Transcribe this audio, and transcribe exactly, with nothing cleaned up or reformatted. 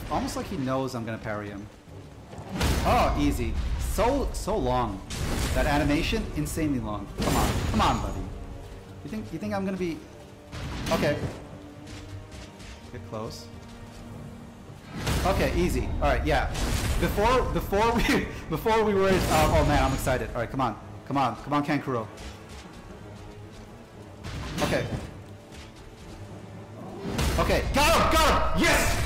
almost like he knows I'm gonna parry him. Oh, easy. So so long. That animation, insanely long. Come on, come on, buddy. You think you think I'm gonna be okay? Get close. Okay, easy. All right, yeah. Before before we before we were. Uh, oh man, I'm excited. All right, come on, come on, come on, Kankuro. Okay. Okay, got him, got him. Yes.